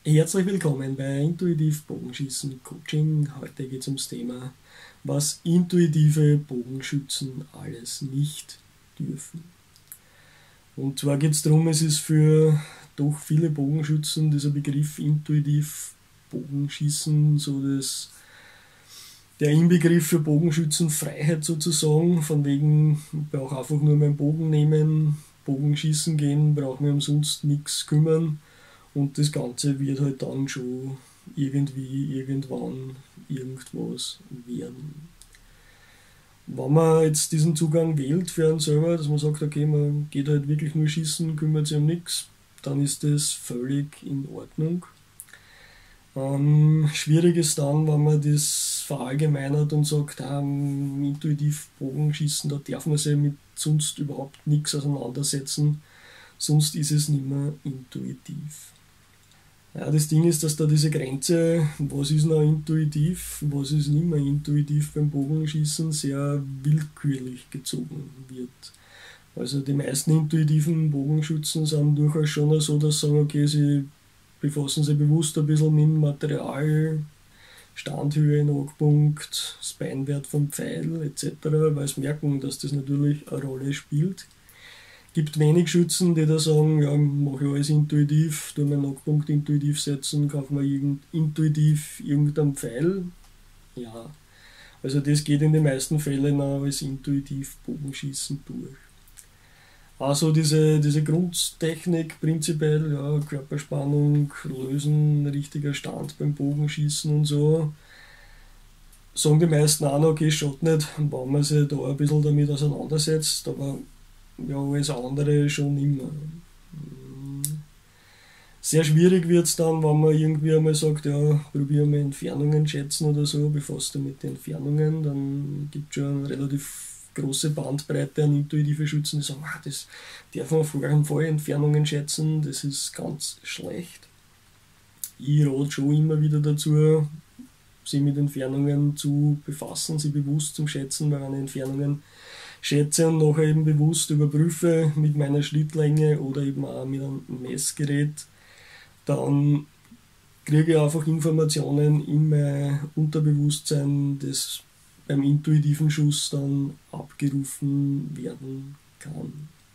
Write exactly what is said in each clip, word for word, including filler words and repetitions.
Herzlich willkommen bei Intuitiv Bogenschießen Coaching. Heute geht es ums Thema, was intuitive Bogenschützen alles nicht dürfen. Und zwar geht es darum, es ist für doch viele Bogenschützen dieser Begriff intuitiv Bogenschießen so das, der Inbegriff für Bogenschützenfreiheit sozusagen, von wegen, ich brauche einfach nur meinen Bogen nehmen, Bogenschießen gehen, brauche mir umsonst nichts kümmern. Und das Ganze wird halt dann schon irgendwie, irgendwann, irgendwas werden. Wenn man jetzt diesen Zugang wählt für einen selber, dass man sagt, okay, man geht halt wirklich nur schießen, kümmert sich um nichts, dann ist das völlig in Ordnung. Ähm, schwierig ist dann, wenn man das verallgemeinert und sagt, ähm, intuitiv Bogenschießen, da darf man sich mit sonst überhaupt nichts auseinandersetzen, sonst ist es nicht mehr intuitiv. Ja, das Ding ist, dass da diese Grenze, was ist noch intuitiv, was ist nicht mehr intuitiv beim Bogenschießen, sehr willkürlich gezogen wird. Also die meisten intuitiven Bogenschützen sind durchaus schon so, dass sie sagen, okay, sie befassen sich bewusst ein bisschen mit dem Material, Standhöhe, Nagpunkt, das Beinwert vom Pfeil et cetera, weil sie merken, dass das natürlich eine Rolle spielt. Es gibt wenig Schützen, die da sagen, ja, mache ich alles intuitiv, tue meinen Nagpunkt intuitiv setzen, kaufe mir irgend, intuitiv irgendeinen Pfeil. Ja, also das geht in den meisten Fällen auch als intuitiv Bogenschießen durch. Also diese, diese Grundtechnik prinzipiell, ja, Körperspannung, Lösen, richtiger Stand beim Bogenschießen und so, sagen die meisten auch noch, okay, schaut nicht, wenn man sich da ein bisschen damit auseinandersetzt, aber ja, alles andere schon immer. Sehr schwierig wird es dann, wenn man irgendwie einmal sagt, ja, probiere mal Entfernungen schätzen oder so, befasst du mit den Entfernungen, dann gibt es schon eine relativ große Bandbreite an intuitive Schützen, die sagen, ah, das darf man auf keinen Fall Entfernungen schätzen, das ist ganz schlecht. Ich rate schon immer wieder dazu, sich mit Entfernungen zu befassen, sie bewusst zum Schätzen, weil wenn ich Entfernungen schätze und nachher eben bewusst überprüfe mit meiner Schlittlänge oder eben auch mit einem Messgerät, dann kriege ich einfach Informationen in mein Unterbewusstsein, das beim intuitiven Schuss dann abgerufen werden kann.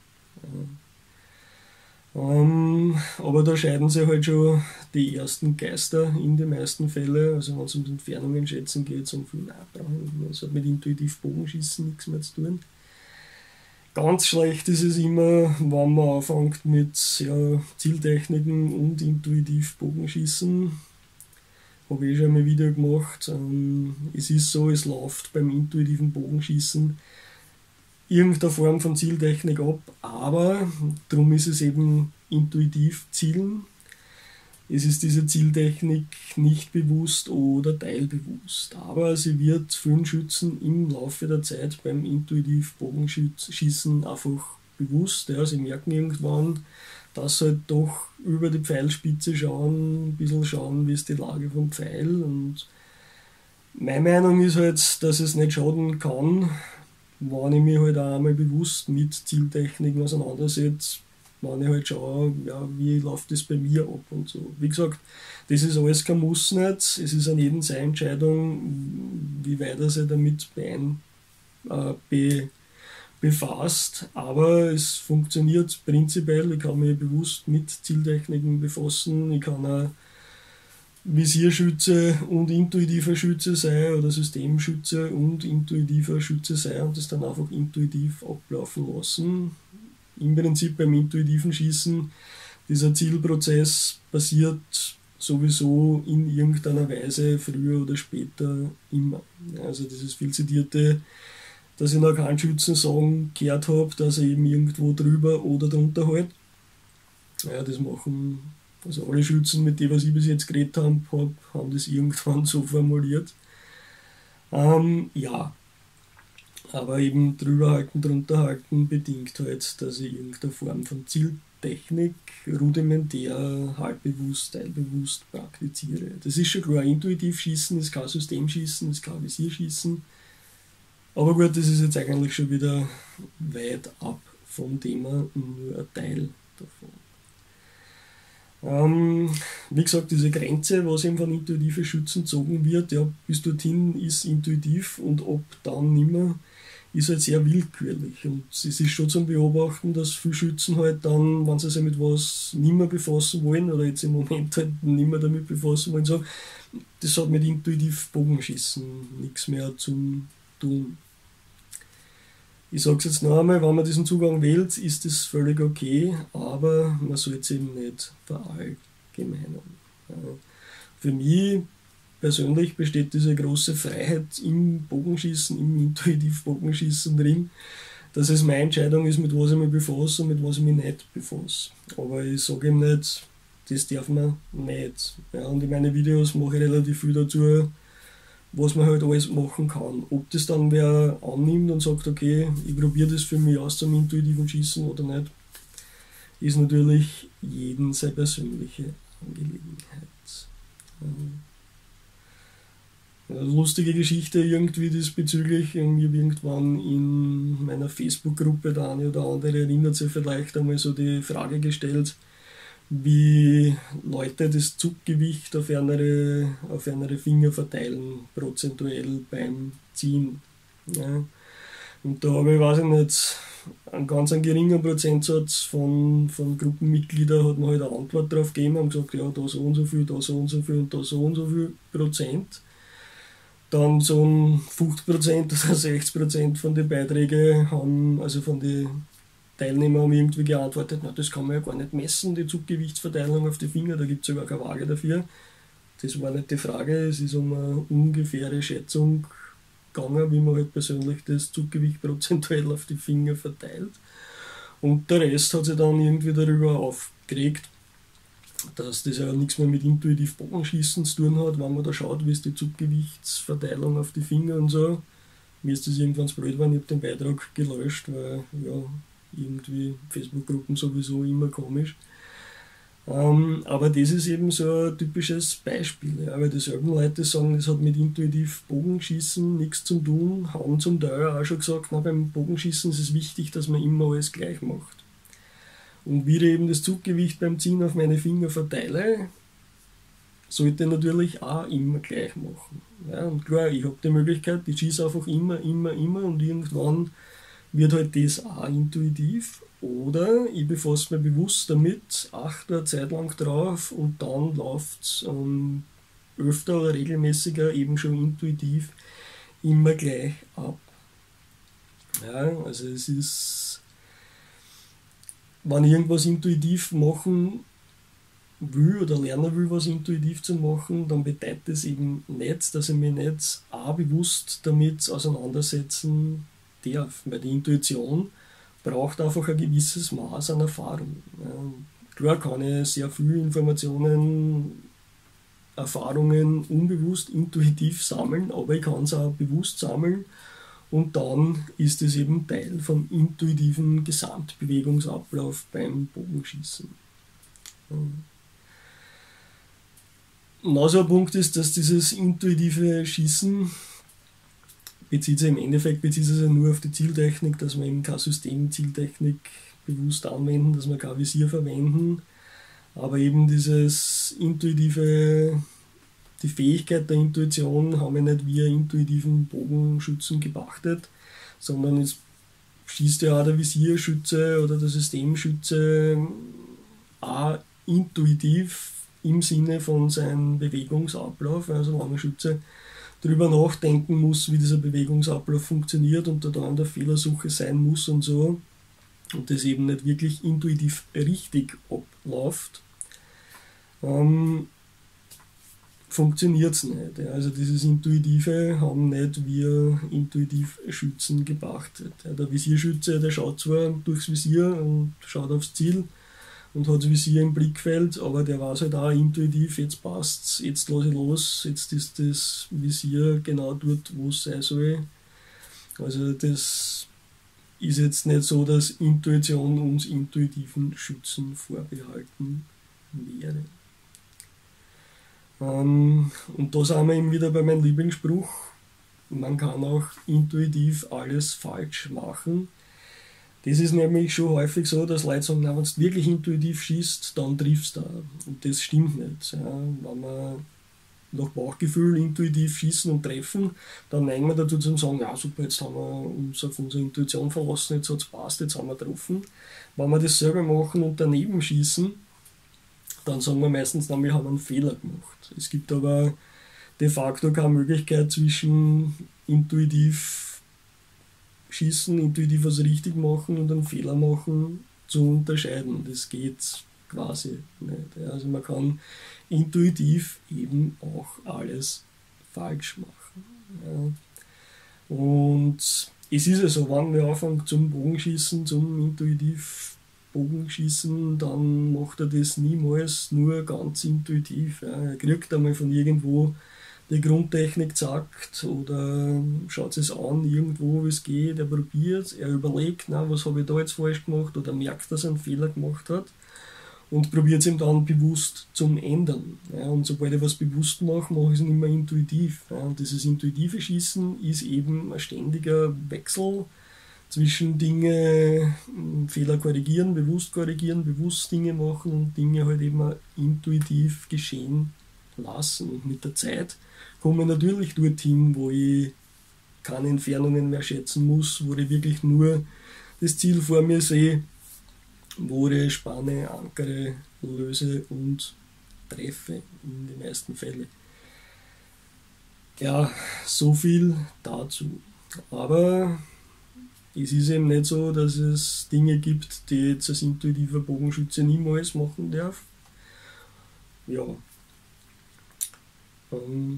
Ja. Ähm, aber da scheiden sich halt schon die ersten Geister in den meisten Fällen. Also wenn es um Entfernungen schätzen geht, so viel, nein, das hat mit intuitiv Bogenschießen nichts mehr zu tun. Ganz schlecht ist es immer, wenn man anfängt mit ja, Zieltechniken und intuitiv Bogenschießen. Habe ich schon mal ein Video gemacht. Ähm, es ist so, es läuft beim intuitiven Bogenschießen irgendeine Form von Zieltechnik ab, aber darum ist es eben intuitiv Zielen. Es ist diese Zieltechnik nicht bewusst oder teilbewusst, aber sie wird vielen Schützen im Laufe der Zeit beim intuitiv Bogenschießen einfach bewusst. Ja, sie merken irgendwann, dass sie halt doch über die Pfeilspitze schauen, ein bisschen schauen, wie ist die Lage vom Pfeil. Und meine Meinung ist halt, dass es nicht schaden kann, wenn ich mich halt auch einmal bewusst mit Zieltechniken auseinandersetze, wenn ich halt schaue, ja, wie läuft das bei mir ab und so. Wie gesagt, das ist alles kein Muss nicht, es ist an jedem seine Entscheidung, wie weit er sich damit bein, äh, be, befasst, aber es funktioniert prinzipiell, ich kann mich bewusst mit Zieltechniken befassen, ich kann auch Visierschütze und intuitiver Schütze sein oder Systemschütze und intuitiver Schütze sein und das dann einfach intuitiv ablaufen lassen. Im Prinzip beim intuitiven Schießen, dieser Zielprozess passiert sowieso in irgendeiner Weise früher oder später immer. Also dieses viel zitierte, dass ich noch keinen Schützen sagen gehört habe, dass er eben irgendwo drüber oder drunter halt. Ja, das machen also alle Schützen, mit denen was ich bis jetzt geredet habe, haben das irgendwann so formuliert. Ähm, ja, aber eben drüber halten, drunter halten bedingt halt, dass ich irgendeine Form von Zieltechnik rudimentär, halbbewusst, teilbewusst praktiziere. Das ist schon klar, intuitiv schießen ist kein Systemschießen, ist kein Visierschießen. Aber gut, das ist jetzt eigentlich schon wieder weit ab vom Thema, nur ein Teil davon. Ähm, wie gesagt, diese Grenze, was eben von intuitiven Schützen gezogen wird, ja, bis dorthin ist intuitiv und ab dann nimmer, ist halt sehr willkürlich. Und es ist schon zum Beobachten, dass viele Schützen halt dann, wenn sie sich mit was nimmer befassen wollen oder jetzt im Moment halt nimmer damit befassen wollen, sagen, das hat mit intuitiv Bogenschießen nichts mehr zu tun. Ich sage es jetzt noch einmal, wenn man diesen Zugang wählt, ist das völlig okay, aber man sollte es eben nicht verallgemeinern. Für mich persönlich besteht diese große Freiheit im Bogenschießen, im intuitiv Bogenschießen drin, dass es meine Entscheidung ist, mit was ich mich befasse und mit was ich mich nicht befasse. Aber ich sage ihm nicht, das darf man nicht. Ja, und in meinen Videos mache ich relativ viel dazu, was man halt alles machen kann. Ob das dann wer annimmt und sagt, okay, ich probiere das für mich aus zum intuitiven Schießen oder nicht, ist natürlich jeden seine persönliche Angelegenheit. Eine lustige Geschichte irgendwie diesbezüglich. Ich habe irgendwann in meiner Facebook-Gruppe, der eine oder andere erinnert sich vielleicht, einmal so die Frage gestellt, wie Leute das Zuggewicht auf ihre, auf ihre Finger verteilen, prozentuell beim Ziehen. Ja. Und da habe ich, weiß ich nicht, einen ganz einen geringen Prozentsatz von, von Gruppenmitgliedern hat man halt eine Antwort darauf gegeben und gesagt, ja, da so und so viel, da so und so viel und da so und so viel Prozent. Dann so ein fünfzig Prozent oder sechzig Prozent von den Beiträgen haben, also von den Teilnehmer haben irgendwie geantwortet, na, das kann man ja gar nicht messen, die Zuggewichtsverteilung auf die Finger, da gibt es sogar keine Waage dafür. Das war nicht die Frage, es ist um eine ungefähre Schätzung gegangen, wie man halt persönlich das Zuggewicht prozentuell auf die Finger verteilt. Und der Rest hat sich dann irgendwie darüber aufgeregt, dass das ja nichts mehr mit intuitiv Bogenschießen zu tun hat, wenn man da schaut, wie ist die Zuggewichtsverteilung auf die Finger und so. Mir ist das irgendwann zu blöd geworden, ich habe den Beitrag gelöscht, weil ja, irgendwie Facebook-Gruppen sowieso immer komisch. Ähm, aber das ist eben so ein typisches Beispiel, ja, weil dieselben Leute sagen, das hat mit intuitiv Bogenschießen nichts zu tun, haben zum Teil auch schon gesagt, na, beim Bogenschießen ist es wichtig, dass man immer alles gleich macht. Und wie ich eben das Zuggewicht beim Ziehen auf meine Finger verteile, sollte ich natürlich auch immer gleich machen. Ja, und klar, ich habe die Möglichkeit, ich schieße einfach immer, immer, immer und irgendwann wird halt das auch intuitiv. Oder ich befasse mich bewusst damit, achte eine Zeit lang drauf und dann läuft es ähm, öfter oder regelmäßiger eben schon intuitiv immer gleich ab. Ja, also es ist, wenn ich irgendwas intuitiv machen will oder lernen will, was intuitiv zu machen, dann bedeutet es eben nicht, dass ich mich nicht auch bewusst damit auseinandersetzen darf. Weil die Intuition braucht einfach ein gewisses Maß an Erfahrung. Ja, klar kann ich sehr viele Informationen, Erfahrungen unbewusst, intuitiv sammeln, aber ich kann es auch bewusst sammeln und dann ist es eben Teil vom intuitiven Gesamtbewegungsablauf beim Bogenschießen. Ja. Noch so ein Punkt ist, dass dieses intuitive Schießen bezieht sich im Endeffekt bezieht sich nur auf die Zieltechnik, dass wir eben keine Systemzieltechnik bewusst anwenden, dass wir kein Visier verwenden, aber eben dieses intuitive, die Fähigkeit der Intuition haben wir nicht wie einen intuitiven Bogenschützen gepachtet, sondern es schießt ja auch der Visierschütze oder der Systemschütze auch intuitiv im Sinne von seinem Bewegungsablauf, also wenn ein Schütze darüber nachdenken muss, wie dieser Bewegungsablauf funktioniert und da an der Fehlersuche sein muss und so und das eben nicht wirklich intuitiv richtig abläuft, ähm, funktioniert es nicht. Also dieses Intuitive haben nicht wir intuitiv Schützen gepachtet. Der Visierschütze, der schaut zwar durchs Visier und schaut aufs Ziel und hat das Visier im Blickfeld, aber der weiß halt auch intuitiv, jetzt passt's, jetzt lasse ich los, jetzt ist das Visier genau dort, wo es sein soll. Also das ist jetzt nicht so, dass Intuition uns intuitiven Schützen vorbehalten wäre. Ähm, und da sind wir eben wieder bei meinem Lieblingsspruch, man kann auch intuitiv alles falsch machen. Das ist nämlich schon häufig so, dass Leute sagen, wenn du wirklich intuitiv schießt, dann triffst du da. Und das stimmt nicht. Ja. Wenn wir nach Bauchgefühl intuitiv schießen und treffen, dann neigen wir dazu zu sagen, ja super, jetzt haben wir uns auf unsere Intuition verlassen, jetzt hat es passt, jetzt haben wir getroffen. Wenn wir das selber machen und daneben schießen, dann sagen wir meistens, na, wir haben einen Fehler gemacht. Es gibt aber de facto keine Möglichkeit zwischen intuitiv schießen, intuitiv was richtig machen und einen Fehler machen zu unterscheiden. Das geht quasi nicht. Also man kann intuitiv eben auch alles falsch machen. Ja. Und es ist ja so, wenn wir anfangen zum Bogenschießen, zum intuitiv Bogenschießen, dann macht er das niemals nur ganz intuitiv. Ja. Er kriegt einmal von irgendwo die Grundtechnik gesagt oder schaut es an, irgendwo wie es geht, er probiert, er überlegt, na, was habe ich da jetzt falsch gemacht oder merkt, dass er einen Fehler gemacht hat und probiert es ihm dann bewusst zum Ändern. Ja, und sobald ich was bewusst mache, mache ich es nicht mehr intuitiv. Ja, und dieses intuitive Schießen ist eben ein ständiger Wechsel zwischen Dinge, Fehler korrigieren, bewusst korrigieren, bewusst Dinge machen und Dinge halt eben intuitiv geschehen lassen. Und mit der Zeit komme ich natürlich dorthin, wo ich keine Entfernungen mehr schätzen muss, wo ich wirklich nur das Ziel vor mir sehe, wo ich spanne, ankere, löse und treffe in den meisten Fällen. Ja, so viel dazu. Aber es ist eben nicht so, dass es Dinge gibt, die jetzt als intuitiver Bogenschütze niemals machen darf. Ja. Ähm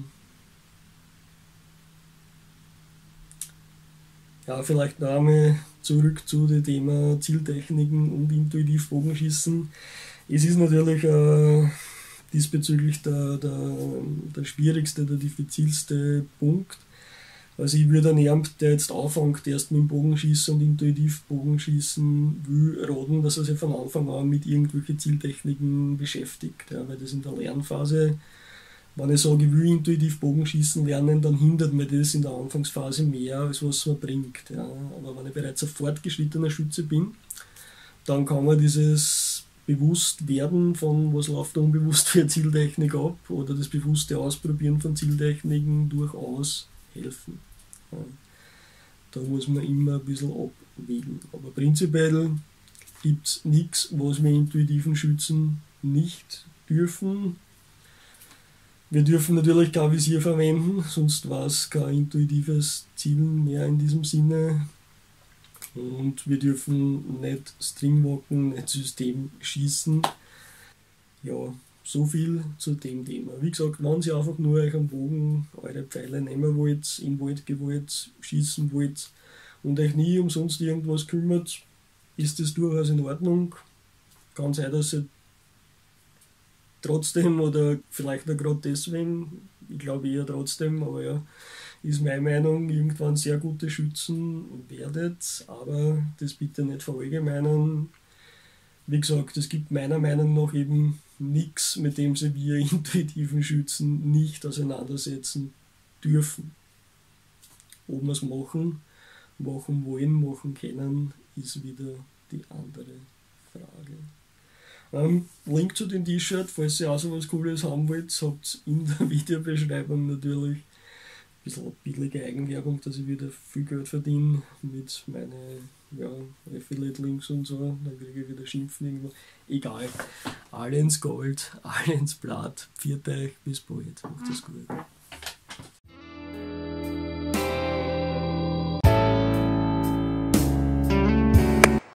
ja, vielleicht noch einmal zurück zu dem Thema Zieltechniken und intuitiv Bogenschießen. Es ist natürlich äh, diesbezüglich der, der, der schwierigste, der diffizilste Punkt. Also ich würde einem, der jetzt anfängt, erst mit dem Bogenschießen und intuitiv Bogenschießen will, raten, dass er sich von Anfang an mit irgendwelchen Zieltechniken beschäftigt. Ja, weil das in der Lernphase, wenn ich sage, ich will intuitiv Bogenschießen lernen, dann hindert mir das in der Anfangsphase mehr, als was es mir bringt. Ja. Aber wenn ich bereits ein fortgeschrittener Schütze bin, dann kann man dieses Bewusstwerden von, was läuft da unbewusst für eine Zieltechnik ab, oder das bewusste Ausprobieren von Zieltechniken durchaus helfen. Ja. Da muss man immer ein bisschen abwägen. Aber prinzipiell gibt es nichts, was wir intuitiven Schützen nicht dürfen. Wir dürfen natürlich kein Visier verwenden, sonst war es kein intuitives Zielen mehr in diesem Sinne. Und wir dürfen nicht Stringwalken, nicht System schießen. Ja, so viel zu dem Thema. Wie gesagt, wenn ihr einfach nur euch am Bogen eure Pfeile nehmen wollt, in Wald gewollt, schießen wollt und euch nie umsonst irgendwas kümmert, ist das durchaus in Ordnung. Kann sein, dass ihr trotzdem oder vielleicht auch gerade deswegen, ich glaube eher trotzdem, aber ja, ist meine Meinung, irgendwann sehr gute Schützen werdet, aber das bitte nicht verallgemeinern. Wie gesagt, es gibt meiner Meinung nach eben nichts, mit dem sie wir intuitiven Schützen nicht auseinandersetzen dürfen. Ob wir es machen, machen wollen, machen können, ist wieder die andere Frage. Ähm, Link zu dem T-Shirt, falls ihr auch so was Cooles haben wollt, habt in der Videobeschreibung natürlich ein bisschen billige Eigenwerbung, dass ich wieder viel Geld verdiene mit meinen ja, Affiliate-Links und so, dann kriege ich wieder Schimpfen irgendwo. Egal, alle ins Gold, alle ins Blatt, pfiat euch, bis bald, macht es gut.